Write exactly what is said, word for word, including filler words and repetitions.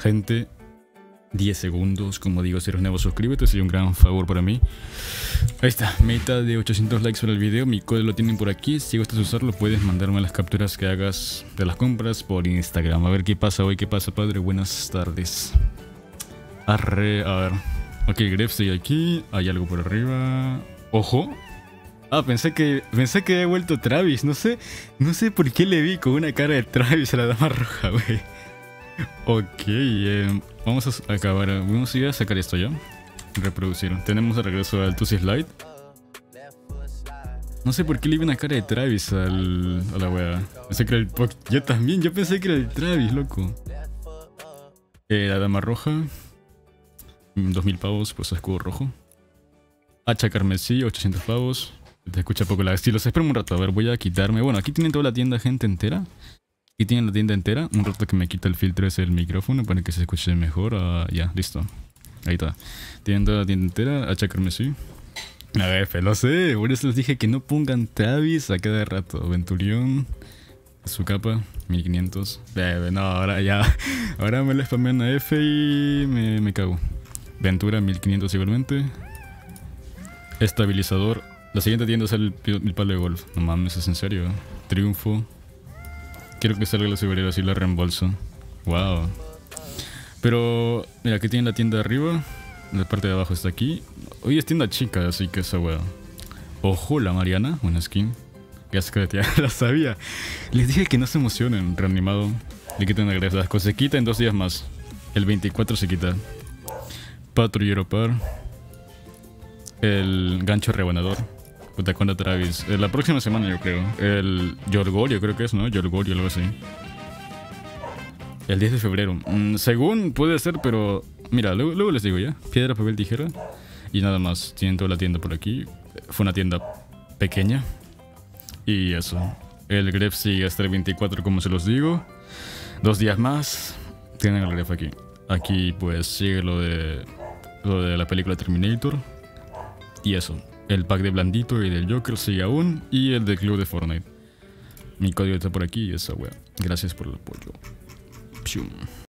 gente. diez segundos, como digo, si eres nuevo suscríbete, sería un gran favor para mí. Ahí está, meta de ochocientos likes para el video, mi código lo tienen por aquí. Si gustas usarlo puedes mandarme las capturas que hagas de las compras por Instagram. A ver qué pasa hoy, qué pasa padre, buenas tardes. Arre, a ver. Ok, Gref sigue aquí, hay algo por arriba. Ojo. Ah, pensé que pensé que había vuelto Travis, no sé, no sé por qué le vi con una cara de Travis a la dama roja, güey. Ok, eh, vamos a acabar, vamos a ir a sacar esto ya. Reproducir, tenemos de regreso al Tusi Slide. No sé por qué le vi una cara de Travis al, a la wea. Pensé que era el Pok. Yo también, yo pensé que era el Travis, loco. Eh, la dama roja. dos mil pavos, pues escudo rojo. Hacha carmesí, ochocientos pavos. Te escucha poco la estilo. Espera un rato, a ver, voy a quitarme. Bueno, aquí tienen toda la tienda, gente entera. Aquí tienen la tienda entera. Un rato que me quita el filtro es el micrófono para que se escuche mejor. Uh, ya, listo. Ahí está. Tienen toda la tienda entera. Hacha carmesí. A ver, lo sé. Por eso les dije que no pongan Travis a cada rato. Venturión. Su capa. mil quinientos. Eh, no, ahora ya. Ahora me le spamean a F y me, me cago. Ventura mil quinientos igualmente. Estabilizador. La siguiente tienda es el, el palo de golf. No mames, es en serio. Triunfo. Quiero que salga la seguridad así la reembolso. Wow. Pero, mira, aquí tienen la tienda de arriba. La parte de abajo está aquí. Hoy es tienda chica, así que esa weá. Ojo, la Mariana. Buena skin. Ya la sabía. Les dije que no se emocionen. Reanimado. Le quitan la gracia. Se quita en dos días más. El veinticuatro se quita. Patrullero par. El gancho rebanador. Puta, contra Travis. Eh, la próxima semana yo creo. El Yorgorio creo que es, ¿no? Yorgorio, algo así. El diez de febrero. Mm, según puede ser, pero... Mira, luego, luego les digo ya. Piedra, papel, tijera. Y nada más. Tienen toda la tienda por aquí. Fue una tienda pequeña. Y eso. El Gref sigue hasta el veinticuatro, como se los digo. Dos días más. Tienen el Gref aquí. Aquí pues sigue lo de... Lo de la película Terminator. Y eso. El pack de Blandito y del Joker sigue aún. Y el del club de Fortnite. Mi código está por aquí y esa wea. Gracias por el apoyo. Pium.